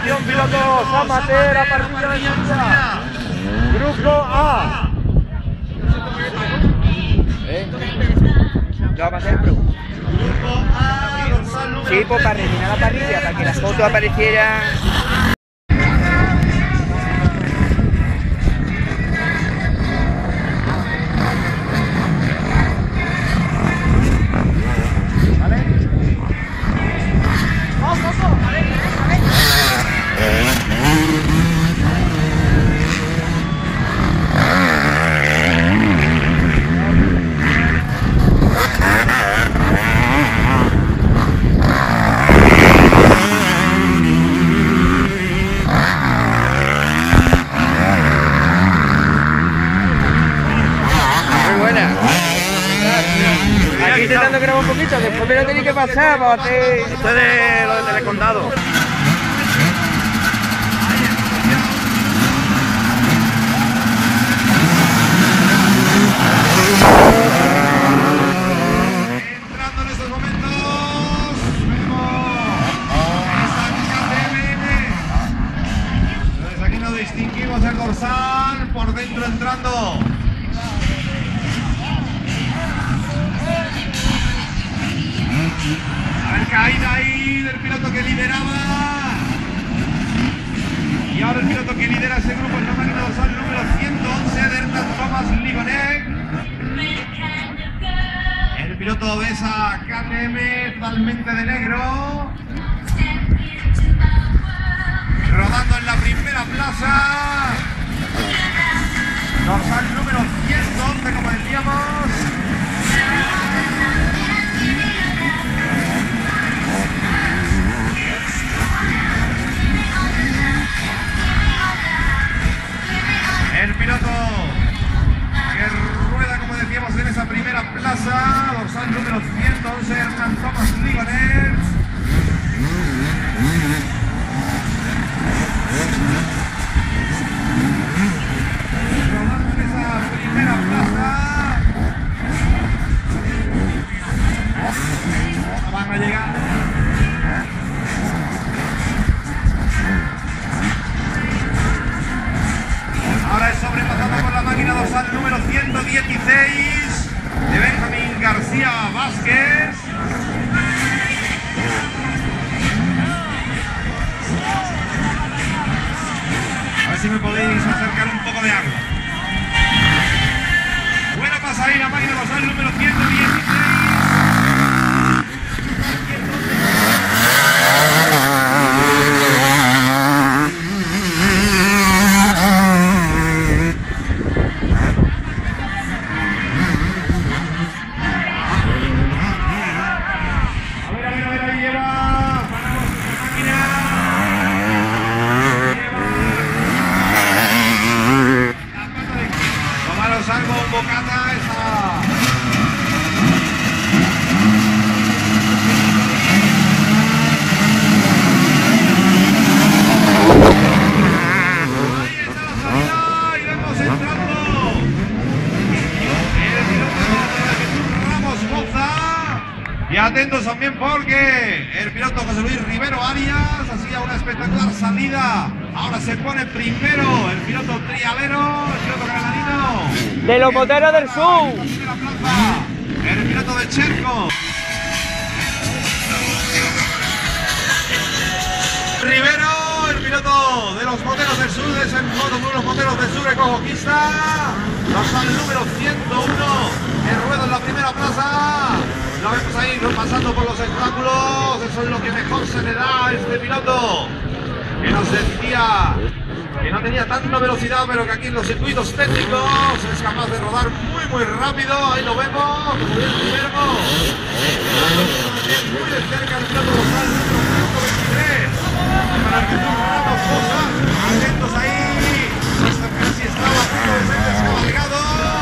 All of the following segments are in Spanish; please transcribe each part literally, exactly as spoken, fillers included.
Atención, pilotos amateur a partir de salida. Grupo A. ¿Eh? Lo vamos a hacer pro. Grupo A, dorsal número Sí, pues para rellenar la parrilla, para que las fotos aparecieran. Aquí intentando grabar un poquito, después me lo tenéis que pasar para hacer... Esto es de lo de Telecondado. Entrando en estos momentos, vemos aquí nos distinguimos el dorsal, por dentro entrando. A ver, caída ahí del piloto que lideraba. Y ahora el piloto que lidera ese grupo es la máquina dorsal número ciento once de Ernest Thomas Ligonek. El piloto de esa K T M totalmente de negro. Rodando en la primera plaza. Dorsal número ciento once, como decíamos. El piloto que rueda, como decíamos, en esa primera plaza, dorsal número ciento once, Ernest Thomas Ligonek. Rodando en esa primera plaza. No van a llegar. Ahora es sobrepasado por la máquina dorsal número ciento dieciséis de Benjamín García Vázquez. A ver si me podéis acercar un poco de agua. Bueno, pasa ahí la máquina dorsal número ciento dieciséis. Y atentos también porque el piloto José Luis Rivero Arias hacía una espectacular salida. Ahora se pone primero el piloto trialero, el piloto granadino. De los moteros del sur. El piloto de Cherco. Rivero, el piloto de los moteros del sur, de ese moto de los moteros del sur, ecojoquista. Dorsal número ciento uno, el ruedo en la primera plaza. Lo vemos ahí pasando por los obstáculos, eso es lo que mejor se le da a este piloto, que nos decía que no tenía tanta velocidad, pero que aquí en los circuitos técnicos es capaz de rodar muy muy rápido. Ahí lo vemos, como bien vemos, muy de cerca el piloto dorsal número ciento veintitrés, para el que tú Ramos Sosa, atentos ahí, hasta casi estaba a punto de ser descabalgado.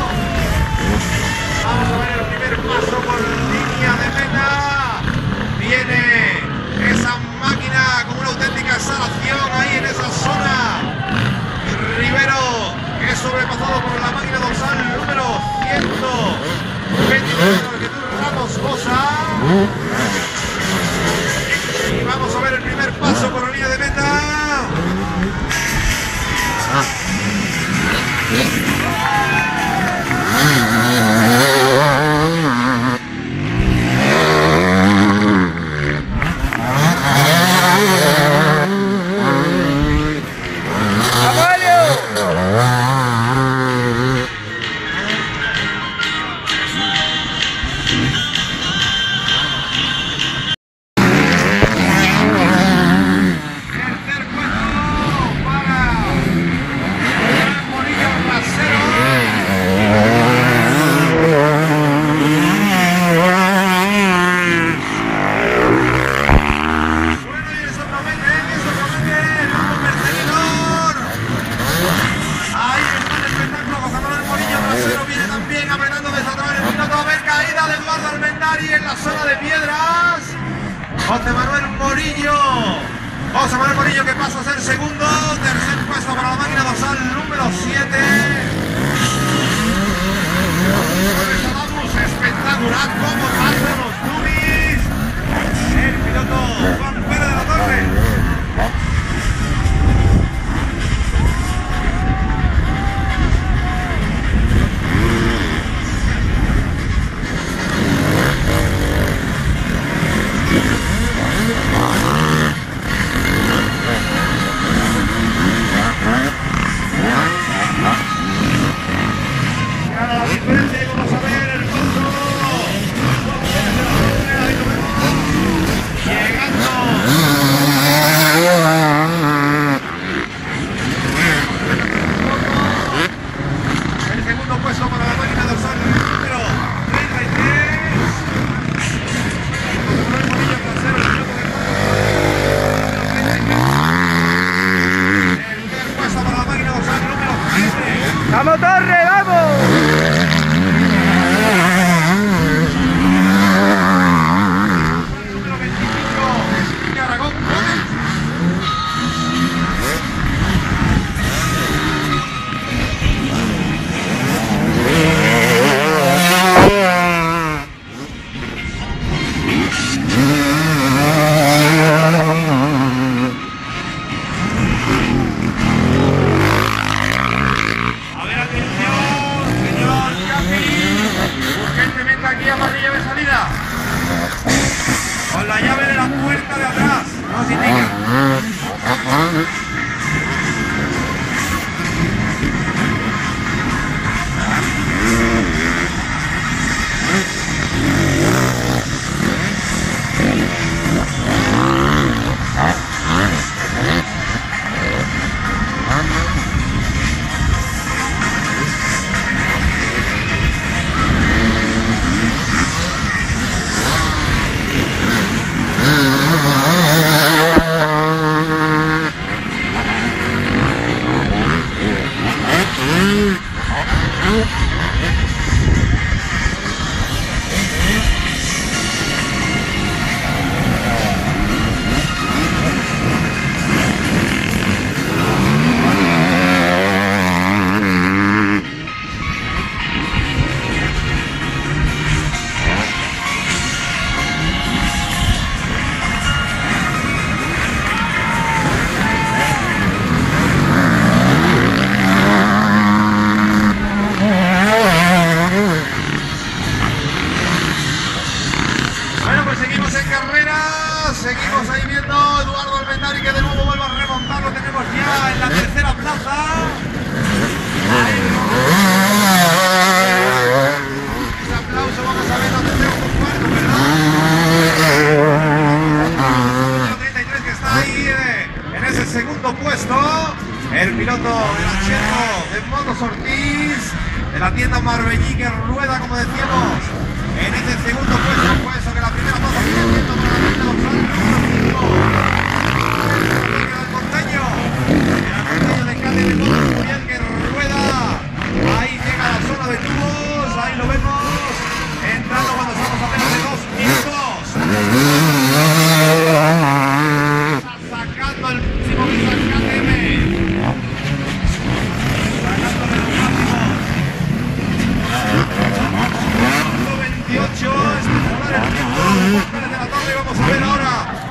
Vamos a ver el primer paso por línea de meta. Viene esa máquina con una auténtica exhalación ahí en esa zona. Rivero, que es sobrepasado por la máquina dorsal número ciento veintinueve de Ramos Sosa. Y vamos a ver el primer paso por la línea de meta. Morillo. José Manuel Morillo, que pasa a ser segundo. Tercer puesto para la máquina dorsal número siete. Espectacular como pasan los Dubis. El piloto Juan Pérez de la Torre. ¡Vamos, Torre, vamos! Número veinticinco, Aragón. Aquí a parrilla de salida con la llave de la puerta de atrás, nos indica. Seguimos ahí viendo Eduardo Almendari, que de nuevo vuelve a remontar. Lo tenemos ya en la tercera plaza. Ese aplauso, vamos a ver los terceros por cuarto, ¿verdad? El treinta y tres que está ahí eh, en ese segundo puesto. El piloto del Achero de Motos Ortiz, de la tienda Marbellí, que rueda, como decíamos, en ese segundo puesto, puesto que la primera plaza sigue siendo para la tienda número cinco. El montaño, el montaño de Cali de Motos Muriel, que rueda, ahí llega a la zona de tubos, ahí lo vemos, entrando cuando estamos apenas de dos minutos. Está sacando el último piso al K T M. Sacándole los máximos. veintiocho, espectacular el tiempo de la Torre. Vamos a ver ahora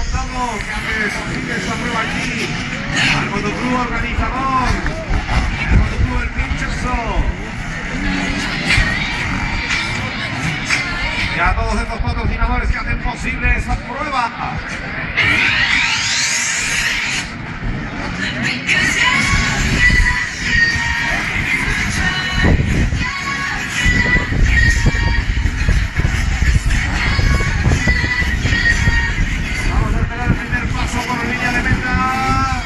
Gustavo, que hace posible esa prueba aquí. Al motoclub organizador, el motoclub El Pinchazo. Y a todos estos patrocinadores que hacen posible esa prueba. Vamos a esperar el primer paso por línea de meta.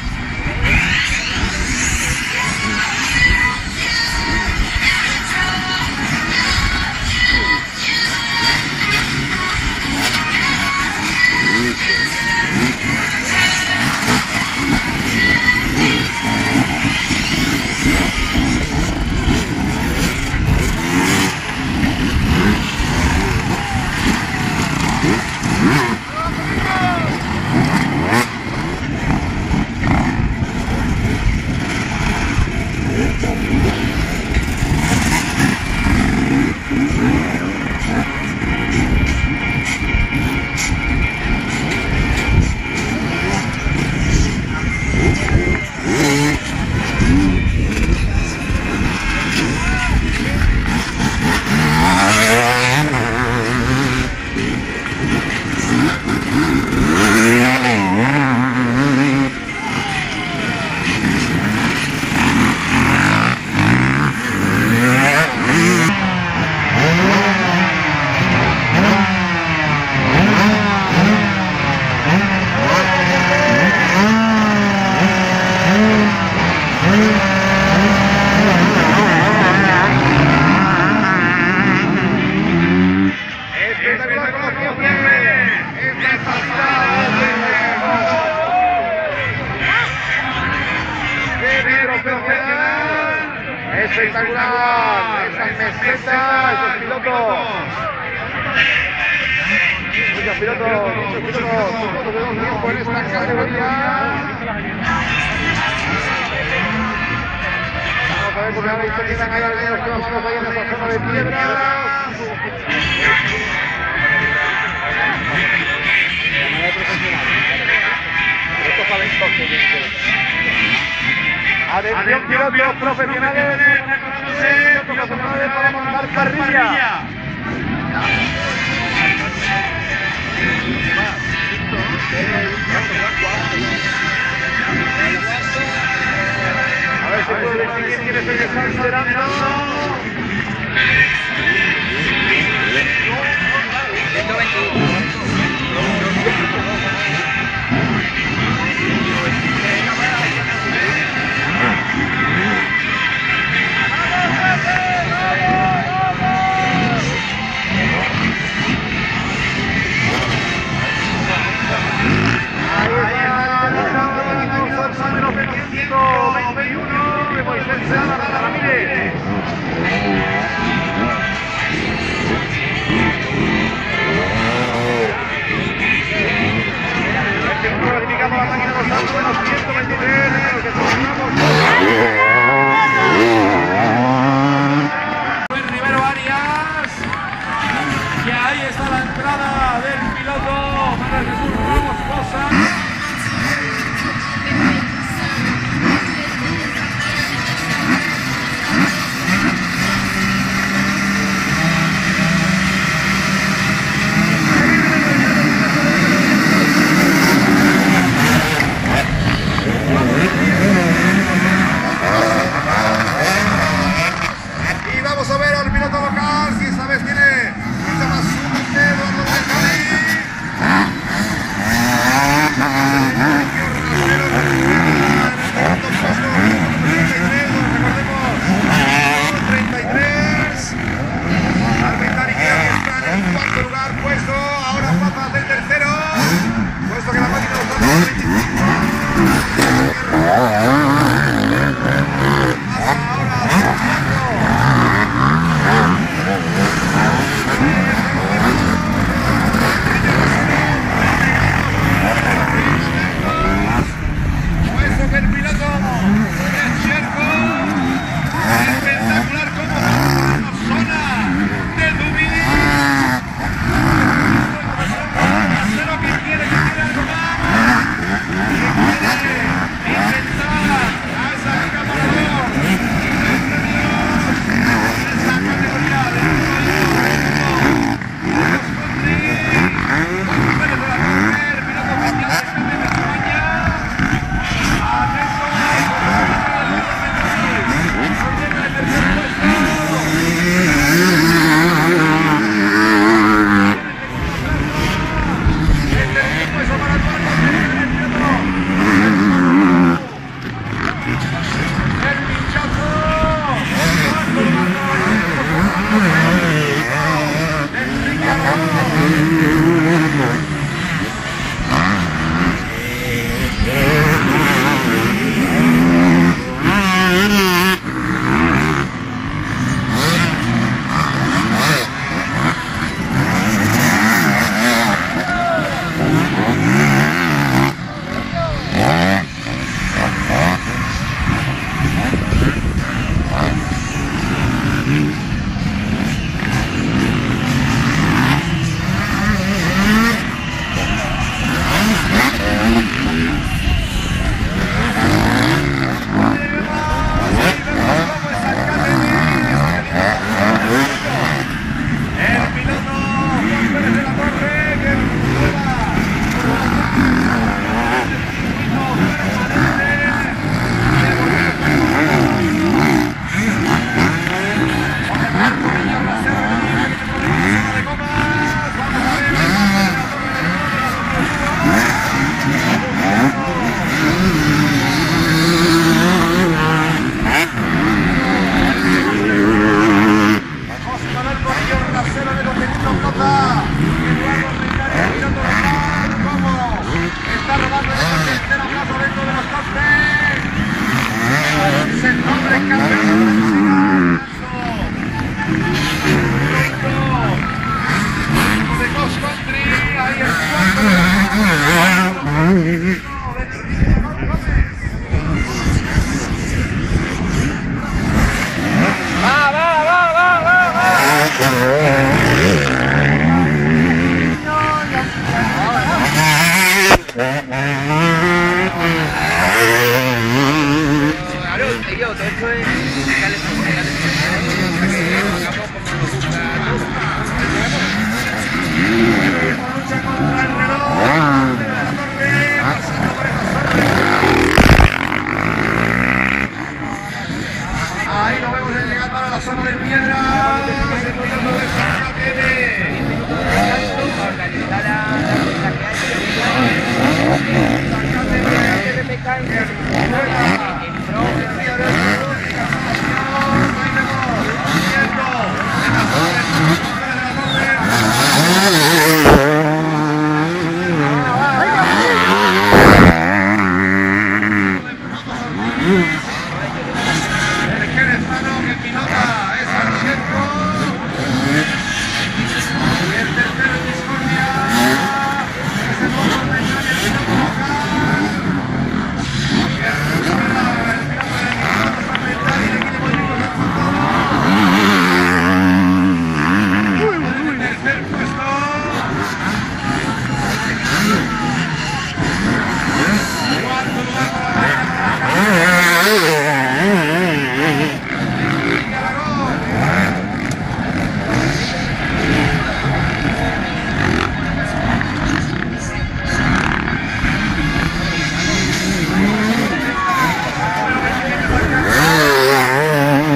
Espectacular, esas mesetas, esos pilotos. Muchos pilotos, muchos pilotos, pilotos de dos tiempos en esta categoría. Vamos a ver por ahí se quedan ahí algunos que vamos ahí en esa zona de piedras. Estos talentosos. Atención, pilotos profesionales, pilotos profesionales para montar parrilla. A ver si puede decidir quién es el que está esperando. veintiuno de Moisés Ramírez. Clasificamos la máquina de los números ciento veintitrés, en el que Luis Rivero Arias. Y ahí está la entrada del piloto Manuel Jesús Ramos Cosa. Y vamos a ver al piloto local, si esta vez tiene mucho más suerte, Eduardo Becari. treinta y tres. Armentari que ahí está en el cuarto lugar puesto, ahora pasa del tercero, puesto que la máquina lo está en veinticinco. Puesto que el piloto es Cherco, espectacular como la zona de Dubini. Tercero que quiere que quiere algo más. Yo, te estoy